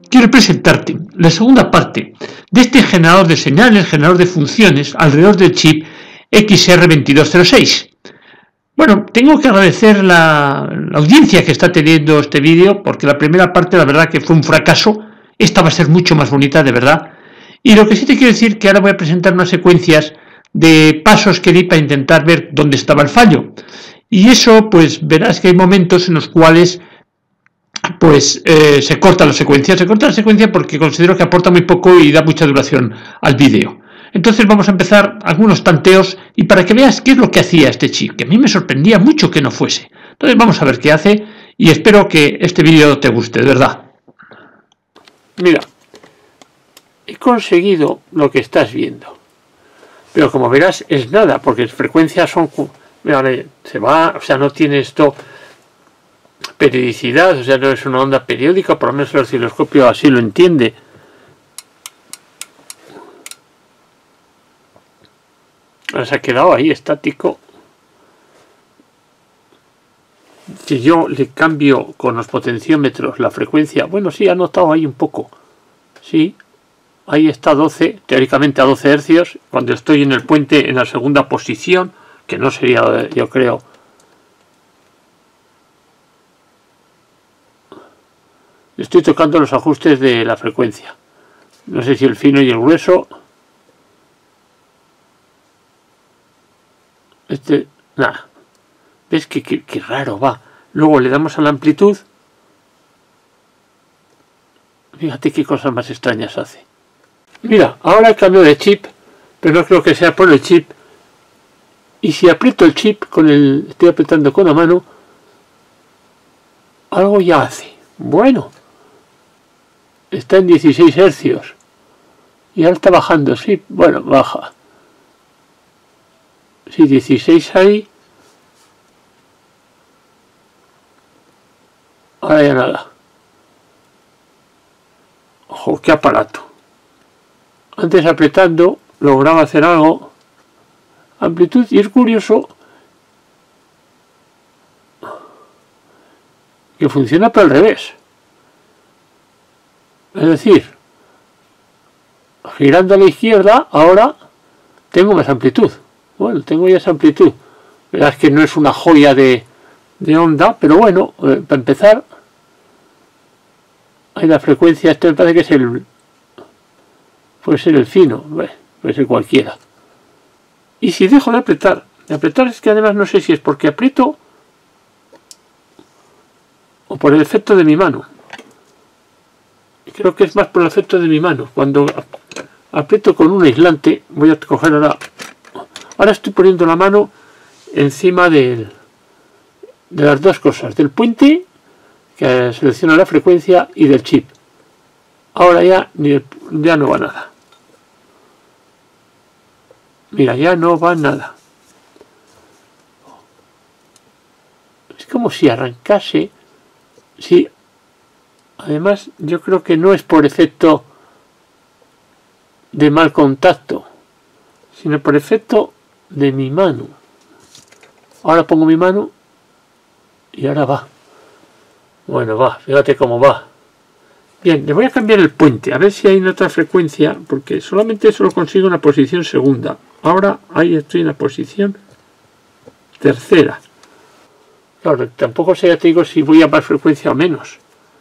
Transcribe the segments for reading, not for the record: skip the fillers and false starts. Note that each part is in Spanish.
quiero presentarte la segunda parte de este generador de señales, generador de funciones alrededor del chip XR2206. Bueno, tengo que agradecer la audiencia que está teniendo este vídeo, porque la primera parte la verdad que fue un fracaso. Esta va a ser mucho más bonita, de verdad. Y lo que sí te quiero decir que ahora voy a presentar unas secuencias de pasos que di para intentar ver dónde estaba el fallo. Y eso, pues verás que hay momentos en los cuales pues se corta la secuencia. Se corta la secuencia porque considero que aporta muy poco y da mucha duración al vídeo. Entonces vamos a empezar algunos tanteos y para que veas qué es lo que hacía este chip, que a mí me sorprendía mucho que no fuese. Entonces vamos a ver qué hace y espero que este vídeo te guste, de verdad. Mira, he conseguido lo que estás viendo, pero como verás es nada, porque las frecuencias son... Vale, se va, o sea, no tiene esto periodicidad, o sea, no es una onda periódica, por lo menos el osciloscopio así lo entiende. Ahora se ha quedado ahí estático. Si yo le cambio con los potenciómetros la frecuencia, bueno, sí, ha notado ahí un poco. Sí, ahí está 12, teóricamente a 12 hercios, cuando estoy en el puente en la segunda posición, que no sería, yo creo. Estoy tocando los ajustes de la frecuencia. No sé si el fino y el grueso. Nada. ¿Ves qué raro va? Luego le damos a la amplitud. Fíjate qué cosas más extrañas hace. Mira, ahora cambio de chip, pero no creo que sea por el chip. Y si aprieto el chip estoy apretando con la mano, algo ya hace. Bueno, está en 16 hercios. Y ahora está bajando, sí, bueno, baja. Sí, 16 ahí. Ahora ya nada. Ojo, qué aparato. Antes apretando lograba hacer algo. Amplitud, y es curioso que funciona pero al revés. Es decir, girando a la izquierda, ahora tengo más amplitud. Bueno, tengo ya esa amplitud. Verás que no es una joya de onda, pero bueno, para empezar, hay la frecuencia, este me parece que es puede ser el fino, puede ser cualquiera. Y si dejo de apretar es que además no sé si es porque aprieto o por el efecto de mi mano. Creo que es más por el efecto de mi mano. Cuando aprieto con un aislante, voy a coger ahora estoy poniendo la mano encima de las dos cosas, del puente que selecciona la frecuencia y del chip. Ahora ya no va nada. Mira, ya no va nada. Es como si arrancase. Sí. Además, yo creo que no es por efecto de mal contacto, sino por efecto de mi mano. Ahora pongo mi mano y ahora va. Bueno, va, fíjate cómo va. Bien, le voy a cambiar el puente, a ver si hay en otra frecuencia, porque solamente eso lo consigo en la posición segunda. Ahora ahí estoy en la posición tercera. Claro, tampoco sé, ya te digo, si voy a más frecuencia o menos.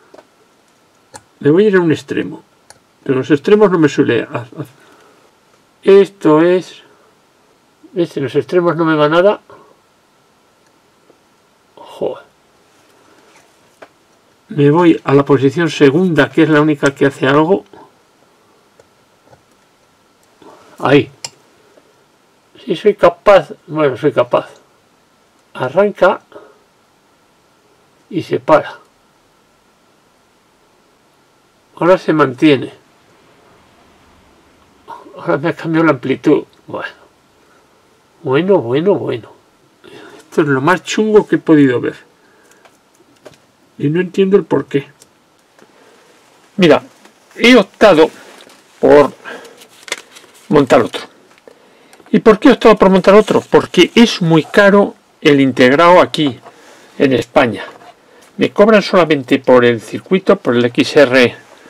Me voy a ir a un extremo, pero los extremos no me suele hacer. Esto es... ¿Ves? En los extremos no me va nada. Joder. Me voy a la posición segunda, que es la única que hace algo. Ahí. Si soy capaz, bueno, soy capaz. Arranca y se para. Ahora se mantiene. Ahora me ha cambiado la amplitud. Bueno. Esto es lo más chungo que he podido ver. Y no entiendo el por qué. Mira, he optado por montar otro. ¿Y por qué he optado por montar otro? Porque es muy caro el integrado aquí, en España. Me cobran solamente por el circuito, por el XR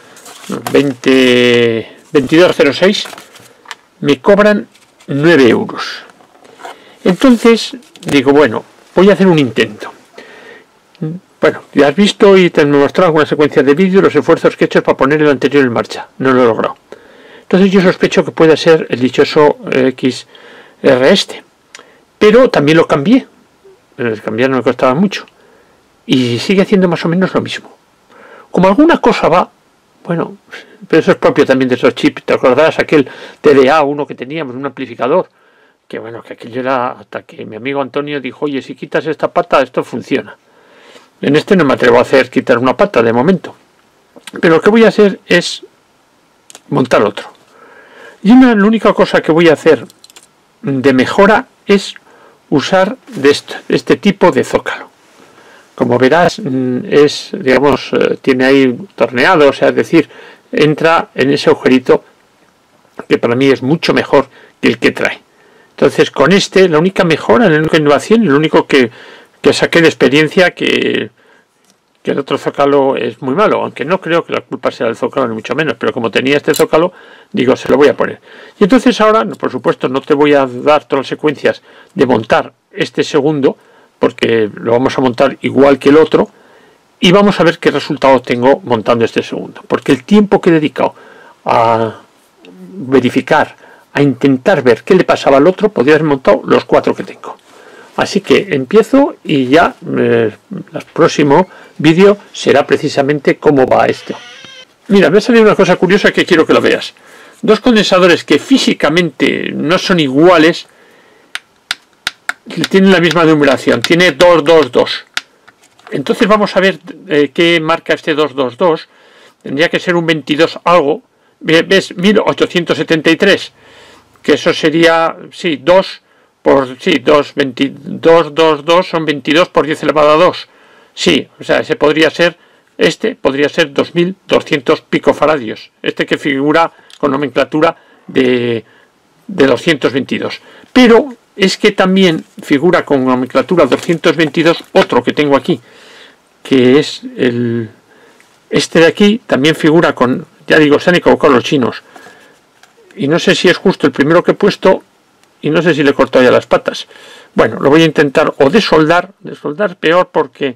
22,06, me cobran 9 euros. Entonces digo, bueno, voy a hacer un intento. Bueno, ya has visto y te he mostrado algunas secuencias de vídeo los esfuerzos que he hecho para poner el anterior en marcha. No lo he logrado. Entonces yo sospecho que pueda ser el dichoso XR este. Pero también lo cambié. Cambiar no me costaba mucho. Y sigue haciendo más o menos lo mismo. Como alguna cosa va, bueno, pero eso es propio también de esos chips. ¿Te acordás aquel TDA, uno que teníamos, un amplificador? Que bueno, que aquello era hasta que mi amigo Antonio dijo, oye, si quitas esta pata, esto funciona. En este no me atrevo a hacer quitar una pata de momento. Pero lo que voy a hacer es montar otro. Y la única cosa que voy a hacer de mejora es usar de este tipo de zócalo. Como verás, es, digamos, tiene ahí torneado, o sea, es decir, entra en ese agujerito que para mí es mucho mejor que el que trae. Entonces, con este, la única mejora, la única innovación, lo único que saqué de experiencia que el otro zócalo es muy malo, aunque no creo que la culpa sea del zócalo ni mucho menos, pero como tenía este zócalo, digo, se lo voy a poner. Y entonces ahora, por supuesto, no te voy a dar todas las secuencias de montar este segundo, porque lo vamos a montar igual que el otro, y vamos a ver qué resultado tengo montando este segundo, porque el tiempo que he dedicado a verificar, a intentar ver qué le pasaba al otro, podría haber montado los 4 que tengo. Así que empiezo y ya el próximo vídeo será precisamente cómo va esto. Mira, me ha salido una cosa curiosa que quiero que lo veas. Dos condensadores que físicamente no son iguales, tienen la misma numeración, tiene 222. Entonces vamos a ver qué marca este 222. Tendría que ser un 22 algo. ¿Ves? 1873. Que eso sería, sí, 2 por, sí, 2, 22, 2, 2 son 22 por 10 elevado a 2. Sí, o sea, ese podría ser, este podría ser 2200 picofaradios. Este que figura con nomenclatura de 222. Pero es que también figura con nomenclatura 222 otro que tengo aquí, que es este de aquí, también figura con, ya digo, se han equivocado los chinos. Y no sé si es justo el primero que he puesto, y no sé si le he cortado ya las patas. Bueno, lo voy a intentar o desoldar peor, porque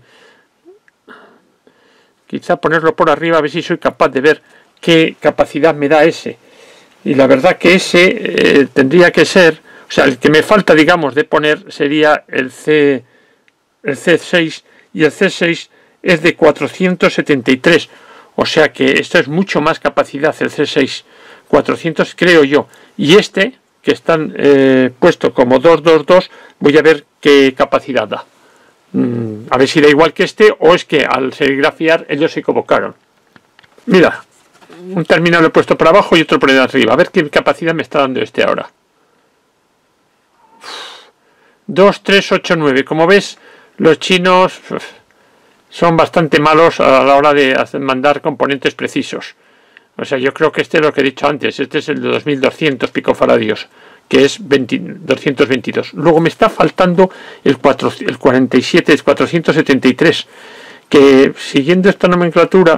quizá ponerlo por arriba a ver si soy capaz de ver qué capacidad me da ese. Y la verdad que ese tendría que ser, o sea, el que me falta, digamos, de poner sería el C6, y el C6 es de 473, o sea que esto es mucho más capacidad, el C6, 400 creo yo, y este que están puesto como 222, voy a ver qué capacidad da. A ver si da igual que este, o es que al serigrafiar ellos se equivocaron. Mira, un terminal lo he puesto por abajo y otro por arriba, a ver qué capacidad me está dando este ahora. 2, 3, 8, 9, como ves, los chinos son bastante malos a la hora de mandar componentes precisos. O sea, yo creo que este es lo que he dicho antes. Este es el de 2200 picofaradios, que es 222. Luego me está faltando el 47, el 473, que siguiendo esta nomenclatura,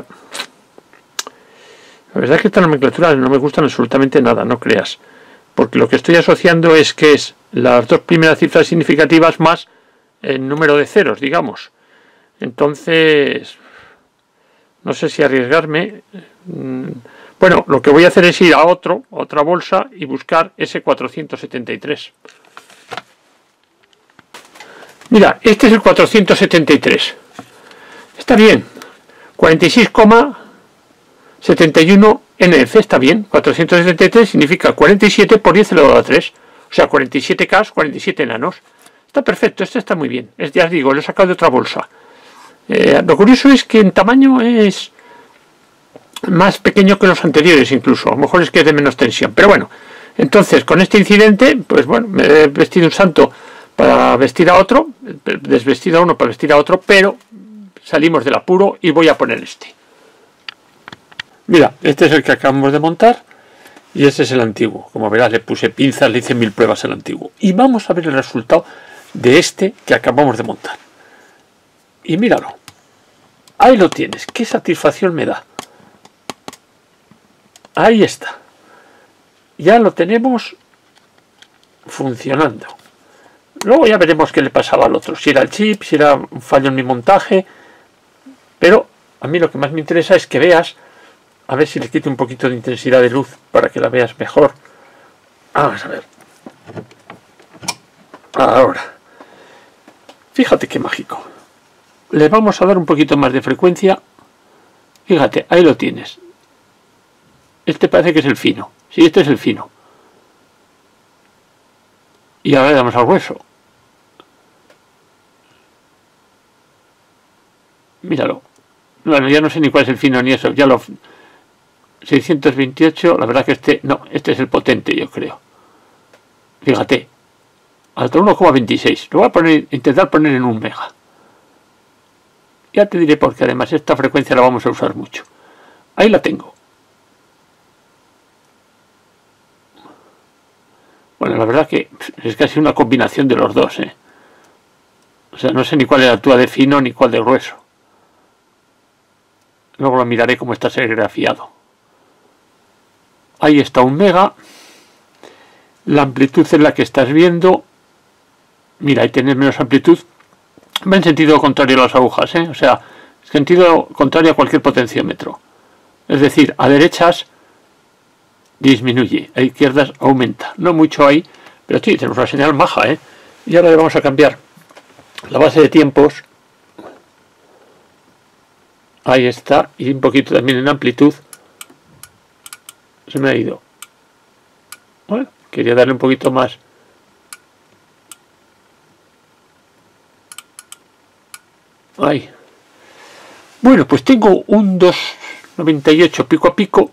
la verdad es que esta nomenclatura no me gusta absolutamente nada, no creas. Porque lo que estoy asociando es que es las dos primeras cifras significativas más el número de ceros, digamos. Entonces, no sé si arriesgarme. Bueno, lo que voy a hacer es ir a otra bolsa y buscar ese 473. Mira, este es el 473. Está bien. 46,71 NF, está bien. 473 significa 47 por 10 elevado a 3. O sea, 47K, 47 nanos. Está perfecto, este está muy bien. Ya os digo, lo he sacado de otra bolsa. Lo curioso es que en tamaño es más pequeño que los anteriores incluso. A lo mejor es que es de menos tensión. Pero bueno, entonces con este incidente, pues bueno, me he vestido un santo para vestir a otro, desvestido a uno para vestir a otro, pero salimos del apuro y voy a poner este. Mira, este es el que acabamos de montar y este es el antiguo. Como verás, le puse pinzas, le hice 1000 pruebas al antiguo. Y vamos a ver el resultado de este que acabamos de montar. Y míralo. Ahí lo tienes. Qué satisfacción me da. Ahí está. Ya lo tenemos funcionando. Luego ya veremos qué le pasaba al otro. Si era el chip, si era un fallo en mi montaje. Pero a mí lo que más me interesa es que veas. A ver si le quito un poquito de intensidad de luz para que la veas mejor. Vamos a ver. Ahora. Fíjate qué mágico. Le vamos a dar un poquito más de frecuencia. Fíjate, ahí lo tienes. Este parece que es el fino. Sí, este es el fino. Y ahora le damos al grueso. Míralo. Bueno, ya no sé ni cuál es el fino ni eso. Ya lo... 628, la verdad que este... No, este es el potente, yo creo. Fíjate. Hasta 1,26. Lo voy a poner, intentar poner en 1 mega. Ya te diré porque además esta frecuencia la vamos a usar mucho. Ahí la tengo. Bueno, la verdad que es casi una combinación de los dos, ¿eh? O sea, no sé ni cuál es la altura de fino ni cuál de grueso. Luego lo miraré cómo está serigrafiado. Ahí está 1 mega. La amplitud es la que estás viendo. Mira, ahí tienes menos amplitud. Va en sentido contrario a las agujas, ¿eh? O sea, sentido contrario a cualquier potenciómetro. Es decir, a derechas disminuye, a izquierdas aumenta. No mucho ahí, pero sí, tenemos una señal maja, ¿eh? Y ahora le vamos a cambiar la base de tiempos. Ahí está, y un poquito también en amplitud. Se me ha ido. Bueno, quería darle un poquito más. Ahí. Bueno, pues tengo un 2,98 pico a pico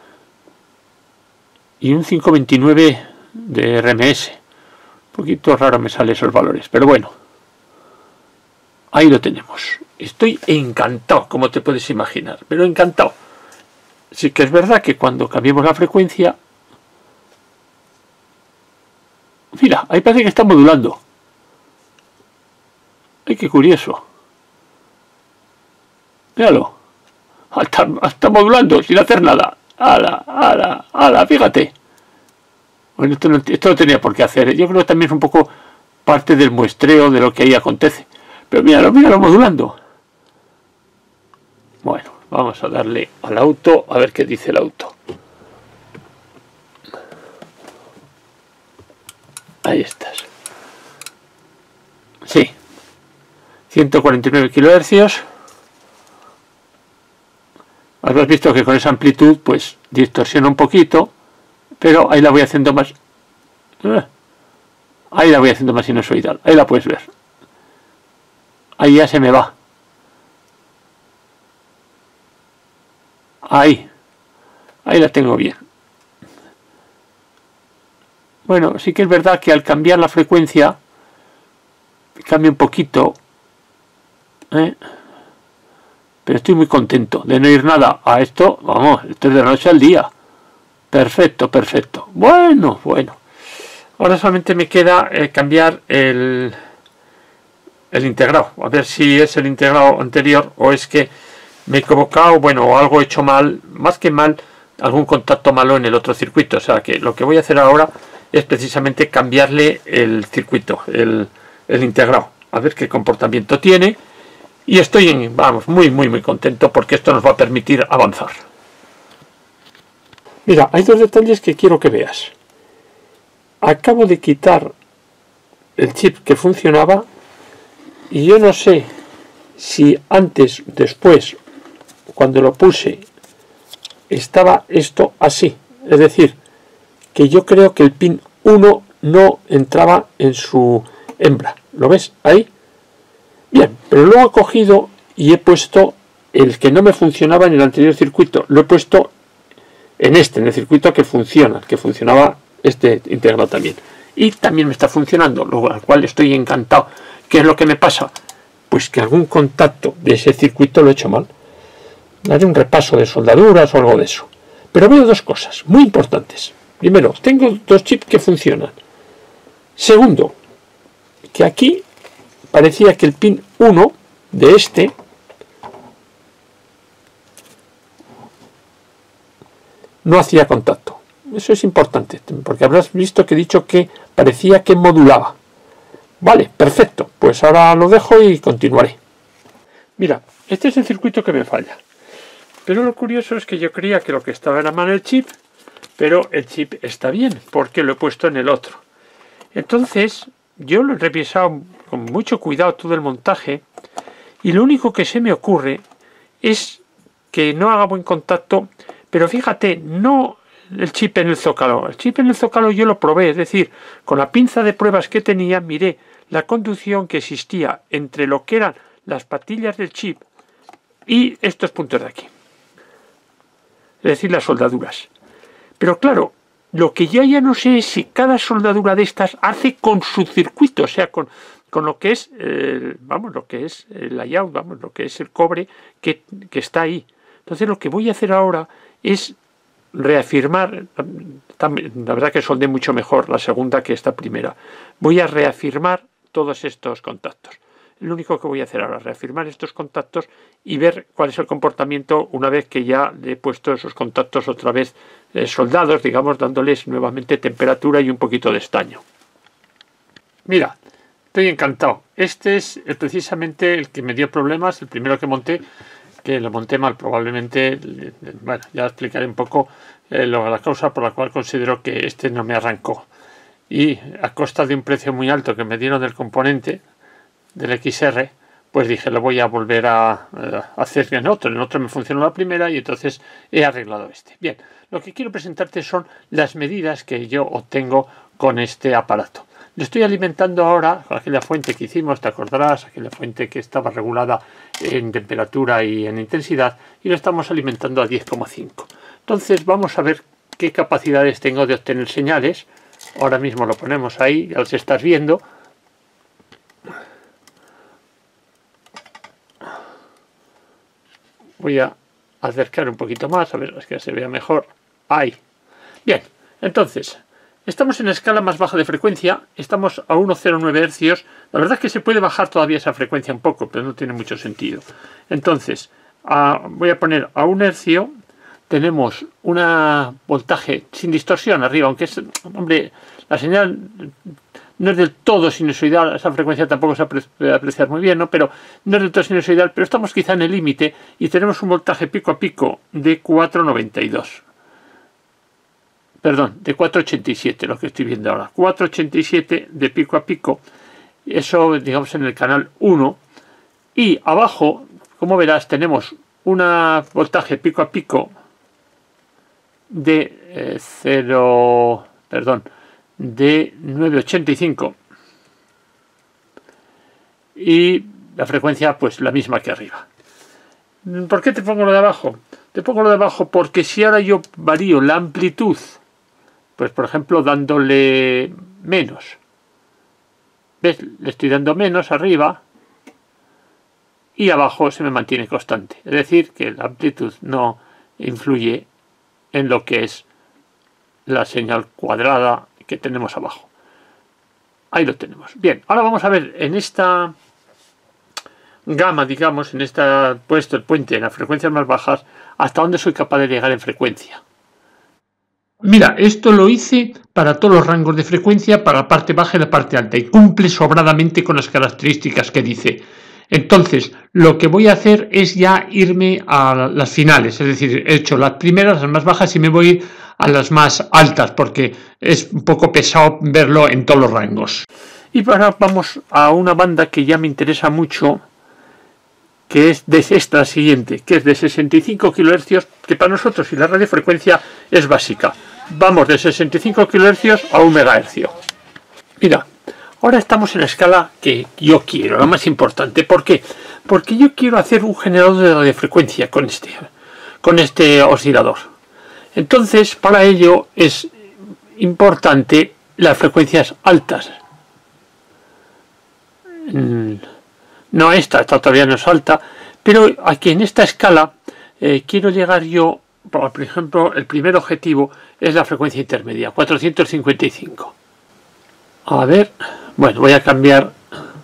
y un 5,29 de RMS. Un poquito raro me salen esos valores, pero bueno. Ahí lo tenemos. Estoy encantado, como te puedes imaginar, pero encantado. Sí que es verdad que cuando cambiemos la frecuencia... Mira, ahí parece que está modulando. ¡Ay, qué curioso! Míralo. Está modulando sin hacer nada. ¡Hala! Fíjate. Bueno, esto no tenía por qué hacer. Yo creo que también es un poco parte del muestreo de lo que ahí acontece. Pero míralo modulando. Bueno, vamos a darle al auto a ver qué dice el auto. Ahí estás. Sí. 149 kHz. Has visto que con esa amplitud pues distorsiona un poquito, pero ahí la voy haciendo más. Ahí la voy haciendo más sinusoidal. Ahí la puedes ver. Ahí ya se me va. Ahí la tengo bien. Bueno, sí que es verdad que al cambiar la frecuencia cambia un poquito, ¿eh? Pero estoy muy contento de no ir nada a esto. Vamos, esto es de la noche al día. Perfecto. Bueno. Ahora solamente me queda cambiar el integrado. A ver si es el integrado anterior o es que me he equivocado, bueno, o algo he hecho mal. Más que mal, algún contacto malo en el otro circuito. O sea que lo que voy a hacer ahora es precisamente cambiarle el circuito, el integrado. A ver qué comportamiento tiene. Y estoy, muy contento porque esto nos va a permitir avanzar. Mira, hay dos detalles que quiero que veas. Acabo de quitar el chip que funcionaba y yo no sé si antes, después, cuando lo puse, estaba esto así. Es decir, que yo creo que el pin 1 no entraba en su hembra. ¿Lo ves ahí? Bien, pero luego he cogido y he puesto el que no me funcionaba en el anterior circuito. Lo he puesto en el circuito que funciona, que funcionaba este integrado también. Y también me está funcionando, lo cual estoy encantado. ¿Qué es lo que me pasa? Pues que algún contacto de ese circuito lo he hecho mal. Haré un repaso de soldaduras o algo de eso. Pero veo dos cosas muy importantes. Primero, tengo dos chips que funcionan. Segundo, que aquí parecía que el pin 1 de no hacía contacto. Eso es importante, porque habrás visto que he dicho que parecía que modulaba. Vale, perfecto. Pues ahora lo dejo y continuaré. Mira, este es el circuito que me falla. Pero lo curioso es que yo creía que lo que estaba era mal el chip, pero el chip está bien, porque lo he puesto en el otro. Entonces, yo lo he revisado con mucho cuidado todo el montaje, y lo único que se me ocurre es que no haga buen contacto, pero fíjate, no el chip en el zócalo. El chip en el zócalo yo lo probé, es decir, con la pinza de pruebas que tenía, miré la conducción que existía entre lo que eran las patillas del chip y estos puntos de aquí. Es decir, las soldaduras. Pero claro, lo que yo ya no sé es si cada soldadura de estas hace con su circuito, o sea, con lo que es, lo que es el layout, lo que es el cobre que está ahí. Entonces lo que voy a hacer ahora es reafirmar, la verdad que soldé mucho mejor la segunda que esta primera. Voy a reafirmar todos estos contactos. Lo único que voy a hacer ahora es reafirmar estos contactos y ver cuál es el comportamiento una vez que ya le he puesto esos contactos otra vez soldados, digamos, dándoles nuevamente temperatura y un poquito de estaño. Mira, estoy encantado. Este es precisamente el que me dio problemas, el primero que monté, que lo monté mal probablemente. Bueno, ya explicaré un poco la causa por la cual considero que este no me arrancó. Y a costa de un precio muy alto que me dieron del componente del XR, pues dije, lo voy a volver a hacer en otro. En otro me funcionó la primera y entonces he arreglado este. Bien, lo que quiero presentarte son las medidas que yo obtengo con este aparato. Lo estoy alimentando ahora con aquella fuente que hicimos, te acordarás, aquella fuente que estaba regulada en temperatura y en intensidad, y lo estamos alimentando a 10,5. Entonces vamos a ver qué capacidades tengo de obtener señales. Ahora mismo lo ponemos ahí, ya los estás viendo. Voy a acercar un poquito más, a ver, es que se vea mejor. Ahí. Bien, entonces, estamos en la escala más baja de frecuencia, estamos a 1,09 Hz. La verdad es que se puede bajar todavía esa frecuencia un poco, pero no tiene mucho sentido. Entonces, voy a poner a 1 hercio, tenemos un voltaje sin distorsión arriba, aunque es, hombre, la señal no es del todo sinusoidal, esa frecuencia tampoco se puede apreciar muy bien, ¿no? Pero no es del todo sinusoidal, pero estamos quizá en el límite y tenemos un voltaje pico a pico de 4,92. Perdón, de 4,87, lo que estoy viendo ahora. 4,87 de pico a pico, eso digamos en el canal 1. Y abajo, como verás, tenemos un voltaje pico a pico de de 9,85 y la frecuencia pues la misma que arriba. ¿Por qué te pongo lo de abajo? Te pongo lo de abajo porque si ahora yo varío la amplitud, pues por ejemplo dándole menos, ¿ves? Le estoy dando menos arriba y abajo se me mantiene constante, es decir que la amplitud no influye en lo que es la señal cuadrada que tenemos abajo. Ahí lo tenemos. Bien, ahora vamos a ver en esta gama, digamos, en esta puesto el puente en las frecuencias más bajas, hasta dónde soy capaz de llegar en frecuencia. Mira, esto lo hice para todos los rangos de frecuencia, para la parte baja y la parte alta, y cumple sobradamente con las características que dice. Entonces, lo que voy a hacer es ya irme a las finales, es decir, he hecho las primeras, las más bajas, y me voy a las más altas, porque es un poco pesado verlo en todos los rangos. Y ahora vamos a una banda que ya me interesa mucho, que es de esta siguiente, que es de 65 kHz, que para nosotros y la radiofrecuencia es básica. Vamos de 65 kHz a 1 MHz. Mira, ahora estamos en la escala que yo quiero, la más importante. ¿Por qué? Porque yo quiero hacer un generador de radiofrecuencia con este oscilador. Entonces, para ello es importante las frecuencias altas. No, esta todavía no es alta, pero aquí en esta escala quiero llegar yo, por ejemplo, el primer objetivo es la frecuencia intermedia, 455. A ver, bueno, voy a cambiar.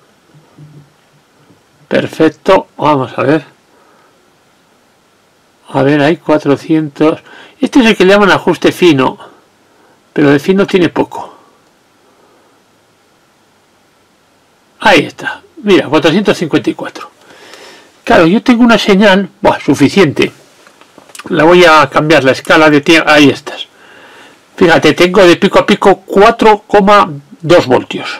Perfecto, vamos a ver. A ver, hay 400. Este es el que le llaman ajuste fino, pero de fino tiene poco. Ahí está. Mira, 454. Claro, yo tengo una señal, suficiente. La voy a cambiar la escala de tiempo. Ahí estás. Fíjate, tengo de pico a pico 4,2 voltios.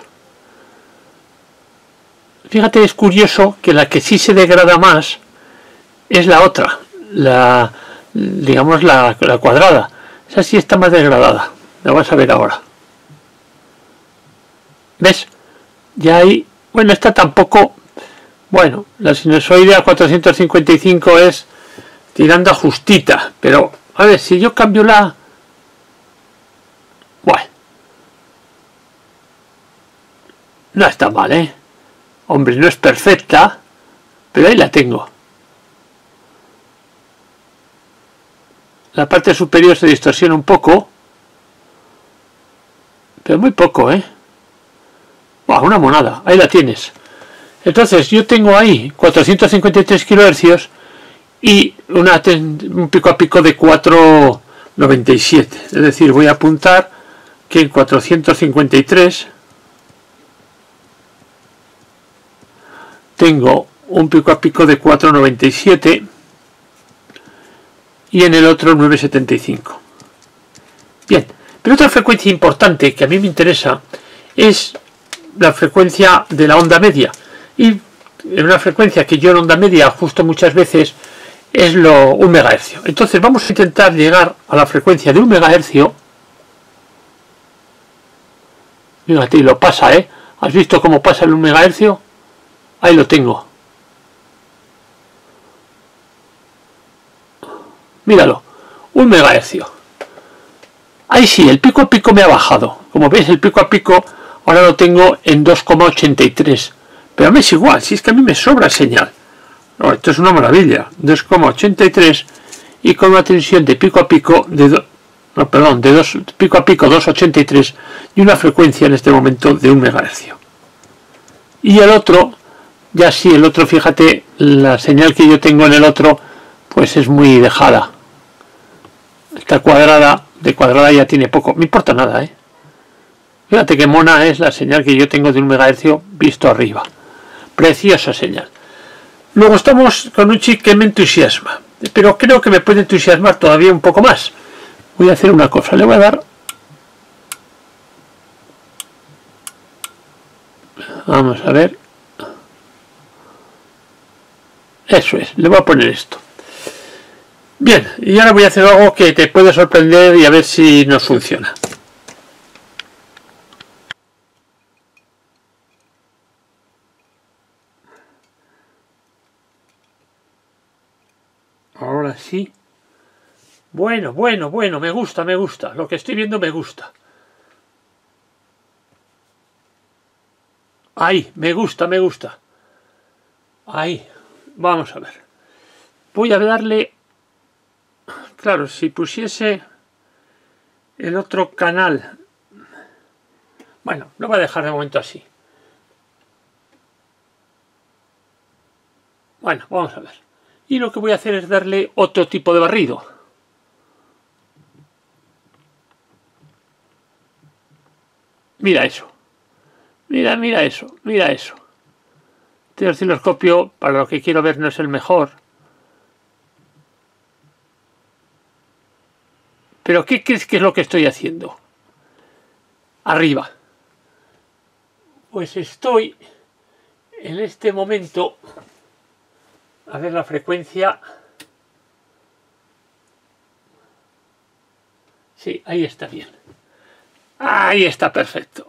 Fíjate, es curioso que la que sí se degrada más es la otra, digamos la cuadrada. Esa sí está más degradada. La vas a ver ahora. ¿Ves? Ya hay... Bueno, esta tampoco... Bueno, la sinusoide a 455 es tirando a justita. Pero, a ver, si yo cambio la... Bueno. No está mal, ¿eh? Hombre, no es perfecta, pero ahí la tengo. La parte superior se distorsiona un poco, pero muy poco, ¿eh? Una monada, ahí la tienes. Entonces yo tengo ahí 453 kHz y un pico a pico de 4,97. Es decir, voy a apuntar que en 453 tengo un pico a pico de 4,97 y en el otro 9,75. Bien, pero otra frecuencia importante que a mí me interesa es la frecuencia de la onda media. Y en una frecuencia que yo en onda media ajusto muchas veces es 1 MHz. Entonces vamos a intentar llegar a la frecuencia de 1 MHz. Fíjate, y lo pasa, ¿eh? ¿Has visto cómo pasa el 1 MHz? Ahí lo tengo. Míralo, 1 MHz. Ahí sí, el pico a pico me ha bajado. Como veis, el pico a pico ahora lo tengo en 2,83. Pero me es igual, si es que a mí me sobra señal. No, esto es una maravilla. 2,83 y con una tensión de pico a pico de pico a pico 2,83 y una frecuencia en este momento de 1 MHz. Y el otro, ya sí, el otro, fíjate, la señal que yo tengo en el otro, pues es muy dejada. Esta cuadrada, de cuadrada ya tiene poco. Me importa nada, ¿eh? Fíjate qué mona es la señal que yo tengo de 1 MHz visto arriba. Preciosa señal. Luego estamos con un chip que me entusiasma, pero creo que me puede entusiasmar todavía un poco más. Voy a hacer una cosa, le voy a dar... Vamos a ver. Eso es, le voy a poner esto. Bien, y ahora voy a hacer algo que te puede sorprender y a ver si nos funciona. Ahora sí. Bueno, me gusta. Lo que estoy viendo me gusta. Ahí, me gusta. Ahí, vamos a ver. Voy a darle... Claro, si pusiese el otro canal... Bueno, lo voy a dejar de momento así. Bueno, vamos a ver. Y lo que voy a hacer es darle otro tipo de barrido. Mira eso. Mira eso. Este osciloscopio, para lo que quiero ver, no es el mejor. Pero ¿qué crees que es lo que estoy haciendo? Arriba. Pues estoy en este momento... A ver la frecuencia. Sí, ahí está bien. Ahí está perfecto.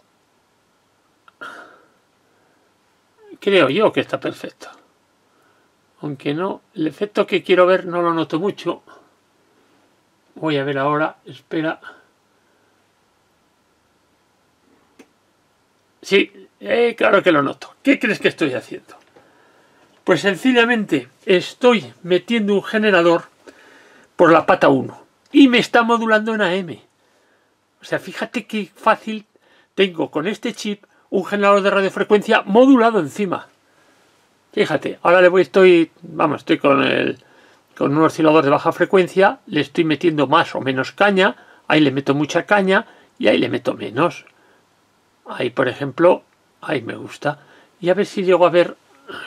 Creo yo que está perfecto. Aunque no, el efecto que quiero ver no lo noto mucho. Voy a ver ahora, espera. Sí, claro que lo noto. ¿Qué crees que estoy haciendo? Pues sencillamente estoy metiendo un generador por la pata 1 y me está modulando en AM. O sea, fíjate qué fácil tengo con este chip un generador de radiofrecuencia modulado encima. Fíjate, ahora estoy con con un oscilador de baja frecuencia le estoy metiendo más o menos caña, ahí le meto mucha caña y ahí le meto menos. Ahí, por ejemplo, ahí me gusta. Y a ver si llego a ver...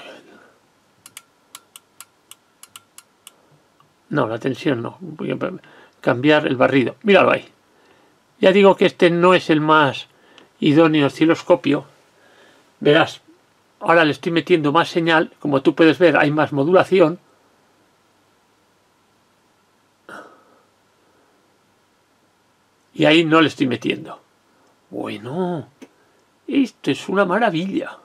No, la tensión no. Voy a cambiar el barrido. Míralo ahí. Ya digo que este no es el más idóneo osciloscopio. Verás, ahora le estoy metiendo más señal. Como tú puedes ver, hay más modulación. Y ahí no le estoy metiendo. Bueno, esto es una maravilla.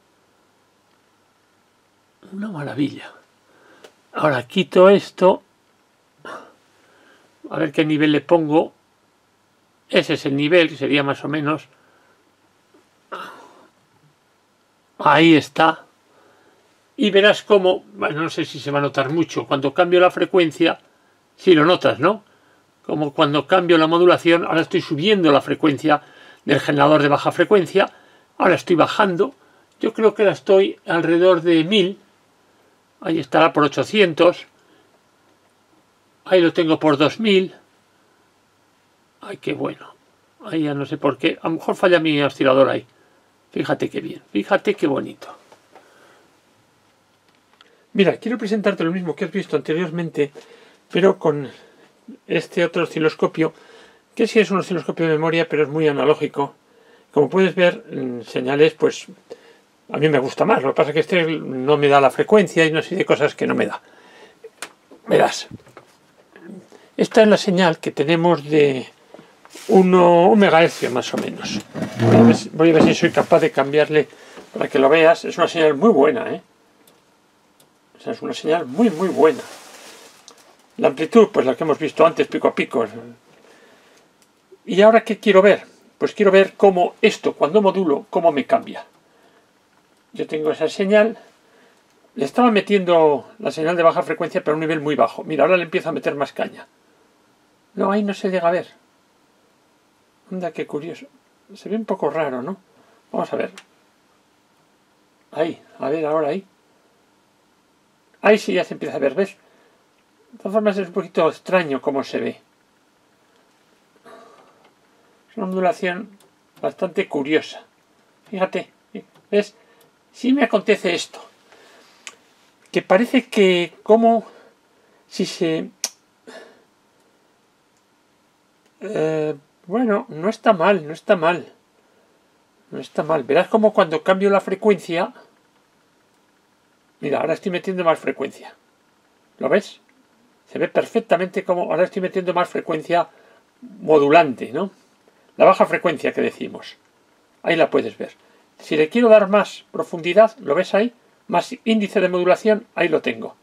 Una maravilla. Ahora quito esto. A ver qué nivel le pongo. Ese es el nivel, que sería más o menos. Ahí está. Y verás cómo, bueno, no sé si se va a notar mucho, cuando cambio la frecuencia, sí lo notas, ¿no? Como cuando cambio la modulación, ahora estoy subiendo la frecuencia del generador de baja frecuencia, ahora estoy bajando, yo creo que la estoy alrededor de 1000, ahí estará por 800, ahí lo tengo por 2000, ay, qué bueno, ahí ya no sé por qué, a lo mejor falla mi oscilador ahí, fíjate qué bien, fíjate qué bonito. Mira, quiero presentarte lo mismo que has visto anteriormente, pero con este otro osciloscopio, que sí es un osciloscopio de memoria, pero es muy analógico. Como puedes ver, en señales, pues a mí me gusta más. Lo que pasa es que este no me da la frecuencia y una serie de cosas que no me da. Verás, esta es la señal que tenemos de 1 MHz más o menos. Voy a ver si soy capaz de cambiarle para que lo veas. Es una señal muy buena, ¿eh? O sea, es una señal muy buena. La amplitud, pues la que hemos visto antes, pico a pico. ¿Y ahora qué quiero ver? Pues quiero ver cómo esto, cuando modulo, cómo me cambia. Yo tengo esa señal. Le estaba metiendo la señal de baja frecuencia, pero a un nivel muy bajo. Mira, ahora le empiezo a meter más caña. No, ahí no se llega a ver. Anda, qué curioso. Se ve un poco raro, ¿no? Vamos a ver. Ahí, a ver, ahora ahí. Ahí sí ya se empieza a ver, ¿ves? De todas formas es un poquito extraño cómo se ve. Es una modulación bastante curiosa. Fíjate, ¿ves? Sí me acontece esto. Que parece que como si se... bueno, no está mal, no está mal. No está mal. Verás como cuando cambio la frecuencia... Mira, ahora estoy metiendo más frecuencia. ¿Lo ves? Se ve perfectamente como ahora estoy metiendo más frecuencia modulante, ¿no? La baja frecuencia que decimos. Ahí la puedes ver. Si le quiero dar más profundidad, ¿lo ves ahí? Más índice de modulación, ahí lo tengo.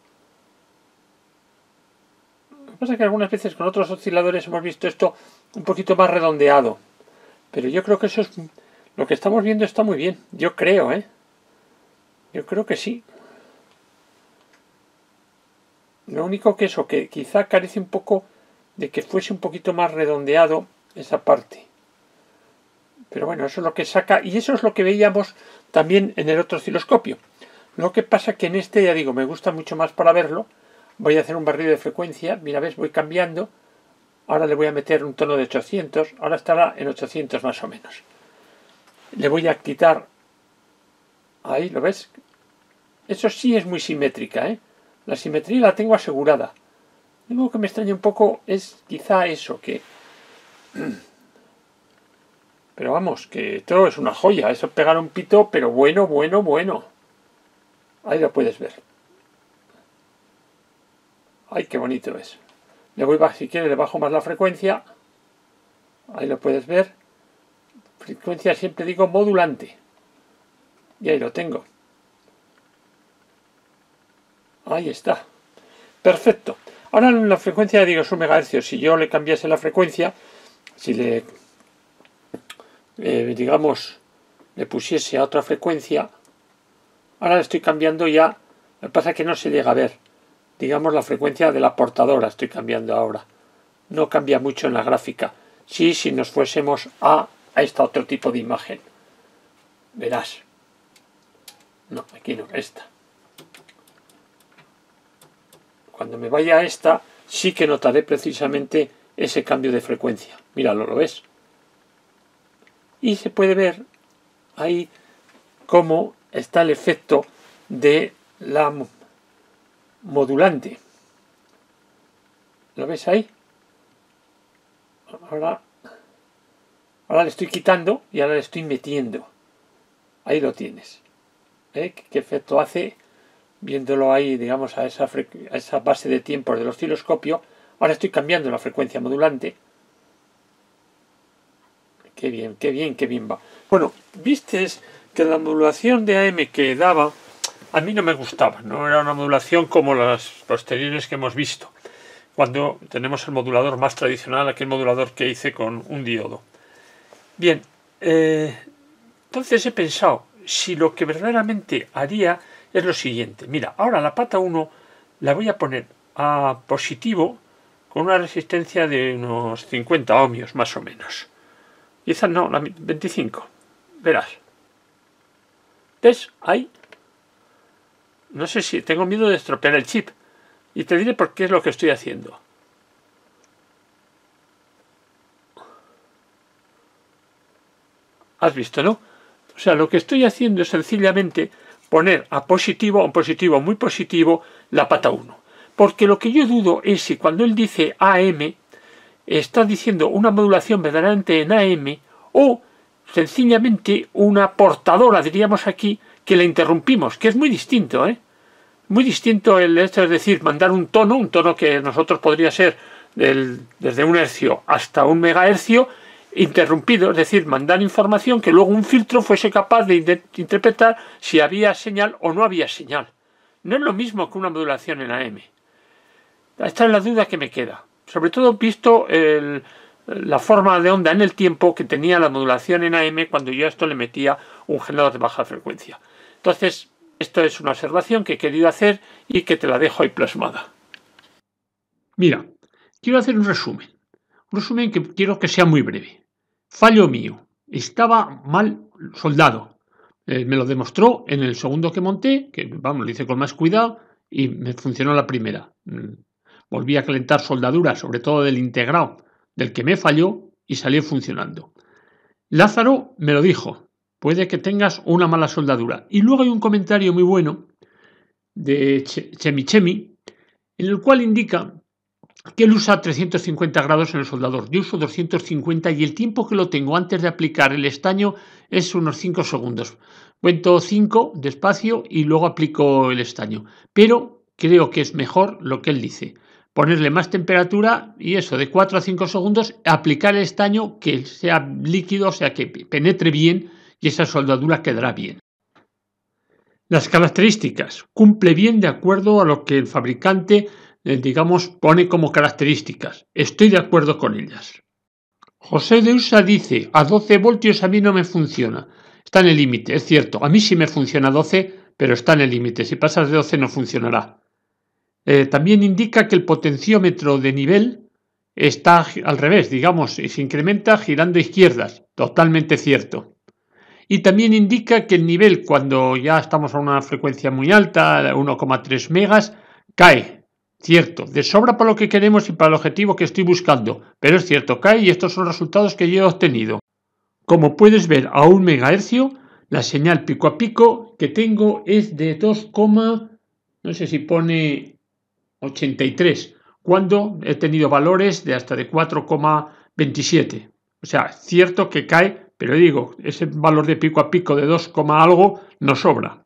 Lo que pasa es que algunas veces con otros osciladores hemos visto esto un poquito más redondeado. Pero yo creo que eso es... Lo que estamos viendo está muy bien. Yo creo, ¿eh? Yo creo que sí. Lo único que eso, que quizá carece un poco de que fuese un poquito más redondeado esa parte. Pero bueno, eso es lo que saca, y eso es lo que veíamos también en el otro osciloscopio. Lo que pasa que en este, ya digo, me gusta mucho más para verlo. Voy a hacer un barrido de frecuencia, mira, ves, voy cambiando. Ahora le voy a meter un tono de 800, ahora estará en 800 más o menos. Le voy a quitar, ahí, ¿lo ves? Eso sí es muy simétrica, ¿eh? La simetría la tengo asegurada. Lo único que me extraña un poco es quizá eso, que... Pero vamos, que esto es una joya. Eso es pegar un pito, pero bueno. Ahí lo puedes ver. Ay, qué bonito es. Le voy, si quieres, le bajo más la frecuencia. Ahí lo puedes ver. Frecuencia siempre digo modulante. Y ahí lo tengo. Ahí está. Perfecto. Ahora en la frecuencia digo es 1 MHz. Si yo le cambiase la frecuencia, si le... digamos, le pusiese a otra frecuencia, ahora le estoy cambiando ya, lo que pasa es que no se llega a ver, digamos la frecuencia de la portadora estoy cambiando ahora, no cambia mucho en la gráfica, sí, si nos fuésemos a este otro tipo de imagen, verás, no, aquí no, esta, cuando me vaya a esta, sí que notaré precisamente ese cambio de frecuencia. Míralo, ¿lo ves? Y se puede ver ahí cómo está el efecto de la modulante. ¿Lo ves ahí? Ahora le estoy quitando y ahora le estoy metiendo. Ahí lo tienes. ¿Qué efecto hace? Viéndolo ahí, digamos, a esa base de tiempos del osciloscopio. Ahora estoy cambiando la frecuencia modulante. Qué bien, qué bien, qué bien va. Bueno, vistes que la modulación de AM que daba a mí no me gustaba. No era una modulación como las posteriores que hemos visto. Cuando tenemos el modulador más tradicional, aquel modulador que hice con un diodo. Bien, entonces he pensado, si lo que verdaderamente haría es lo siguiente. Mira, ahora la pata 1 la voy a poner a positivo con una resistencia de unos 50 ohmios más o menos. Quizás no, la 25. Verás. ¿Ves? Ahí. No sé si tengo miedo de estropear el chip. Y te diré por qué es lo que estoy haciendo. ¿Has visto, no? O sea, lo que estoy haciendo es sencillamente poner a un positivo muy positivo, la pata 1. Porque lo que yo dudo es si cuando él dice AM, está diciendo una modulación verdaderamente en AM o sencillamente una portadora, diríamos aquí, que la interrumpimos, que es muy distinto, ¿eh? Muy distinto el hecho, es decir, mandar un tono que nosotros podría ser desde un hercio hasta un megahercio, interrumpido, es decir, mandar información que luego un filtro fuese capaz de interpretar si había señal o no había señal. No es lo mismo que una modulación en AM. Esta es la duda que me queda. Sobre todo visto la forma de onda en el tiempo que tenía la modulación en AM cuando yo a esto le metía un generador de baja frecuencia. Entonces, esto es una observación que he querido hacer y que te la dejo ahí plasmada. Mira, quiero hacer un resumen. Un resumen que quiero que sea muy breve. Fallo mío. Estaba mal soldado. Me lo demostró en el segundo que monté, que vamos, lo hice con más cuidado y me funcionó la primera. Volví a calentar soldadura, sobre todo del integrado, del que me falló y salió funcionando. Lázaro me lo dijo. Puede que tengas una mala soldadura. Y luego hay un comentario muy bueno de Chemi, en el cual indica que él usa 350 grados en el soldador. Yo uso 250 y el tiempo que lo tengo antes de aplicar el estaño es unos 5 segundos. Cuento 5 despacio y luego aplico el estaño. Pero creo que es mejor lo que él dice. Ponerle más temperatura y eso, de 4 a 5 segundos, aplicar el estaño que sea líquido, o sea, que penetre bien y esa soldadura quedará bien. Las características. Cumple bien de acuerdo a lo que el fabricante digamos, pone como características. Estoy de acuerdo con ellas. José de Usa dice, a 12 voltios a mí no me funciona. Está en el límite, es cierto. A mí sí me funciona a 12, pero está en el límite. Si pasas de 12 no funcionará. También indica que el potenciómetro de nivel está al revés, digamos, y se incrementa girando a izquierdas. Totalmente cierto. Y también indica que el nivel, cuando ya estamos a una frecuencia muy alta, 1,3 megas, cae. Cierto, de sobra para lo que queremos y para el objetivo que estoy buscando, pero es cierto, cae y estos son los resultados que yo he obtenido. Como puedes ver a 1 megahercio, la señal pico a pico que tengo es de 2, no sé si pone 83, cuando he tenido valores de hasta de 4,27. O sea, cierto que cae, pero digo, ese valor de pico a pico de 2, algo nos sobra.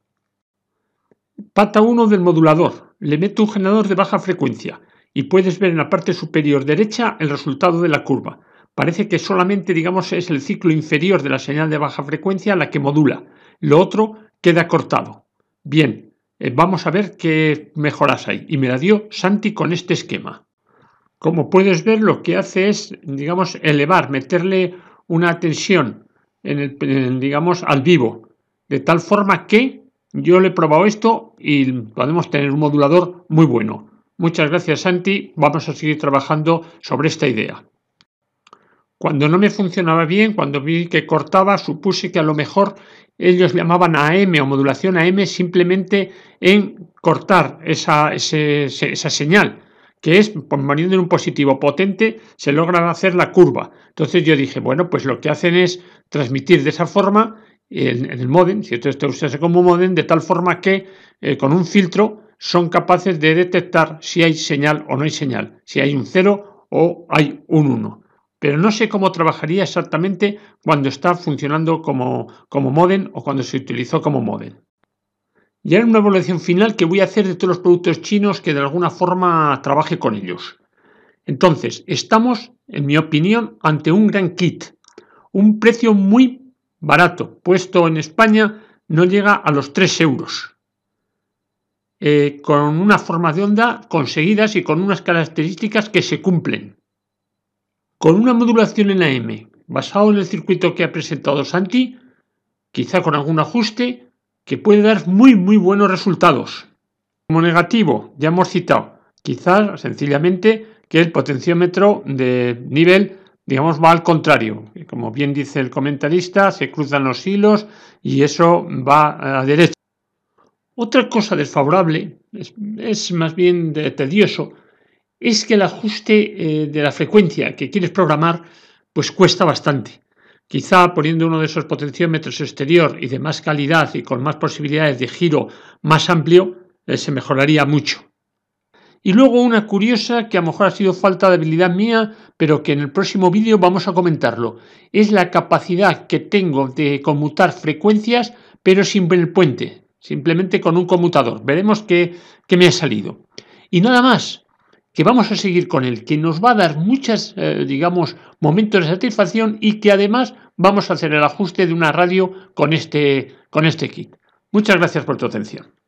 Pata 1 del modulador. Le meto un generador de baja frecuencia y puedes ver en la parte superior derecha el resultado de la curva. Parece que solamente, digamos, es el ciclo inferior de la señal de baja frecuencia la que modula. Lo otro queda cortado. Bien, vamos a ver qué mejoras hay. Y me la dio Santi con este esquema. Como puedes ver, lo que hace es, digamos, elevar, meterle una tensión digamos, al vivo. De tal forma que yo le he probado esto y podemos tener un modulador muy bueno. Muchas gracias, Santi. Vamos a seguir trabajando sobre esta idea. Cuando no me funcionaba bien, cuando vi que cortaba, supuse que a lo mejor ellos llamaban AM o modulación AM simplemente en cortar esa señal, que es poniendo en un positivo potente se logra hacer la curva. Entonces yo dije, bueno, pues lo que hacen es transmitir de esa forma en el módem, si esto usase como módem, de tal forma que con un filtro son capaces de detectar si hay señal o no hay señal, si hay un 0 o hay un 1. Pero no sé cómo trabajaría exactamente cuando está funcionando como módem o cuando se utilizó como módem. Y ahora una evaluación final que voy a hacer de todos los productos chinos que de alguna forma trabaje con ellos. Entonces, estamos, en mi opinión, ante un gran kit. Un precio muy barato, puesto en España no llega a los 3 euros. Con unas formas de onda conseguidas y con unas características que se cumplen. Con una modulación en AM, basado en el circuito que ha presentado Santi, quizá con algún ajuste, que puede dar muy buenos resultados. Como negativo, ya hemos citado, quizás sencillamente que el potenciómetro de nivel, digamos, va al contrario. Como bien dice el comentarista, se cruzan los hilos y eso va a derecha. Otra cosa desfavorable, es más bien tedioso, es que el ajuste de la frecuencia que quieres programar pues cuesta bastante. Quizá poniendo uno de esos potenciómetros exterior y de más calidad y con más posibilidades de giro más amplio, se mejoraría mucho. Y luego una curiosa que a lo mejor ha sido falta de habilidad mía, pero que en el próximo vídeo vamos a comentarlo. Es la capacidad que tengo de conmutar frecuencias, pero sin el puente, simplemente con un conmutador. Veremos qué me ha salido. Y nada más, que vamos a seguir con él, que nos va a dar muchos, momentos de satisfacción y que además vamos a hacer el ajuste de una radio con este kit. Muchas gracias por tu atención.